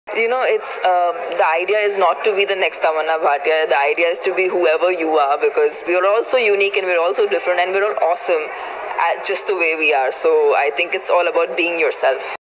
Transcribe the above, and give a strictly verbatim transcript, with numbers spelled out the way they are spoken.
You know, it's um, the idea is not to be the next Tamanna Bhatia. The idea is to be whoever you are, because we are all so unique and we're all so different and we're all awesome at just the way we are. So I think it's all about being yourself.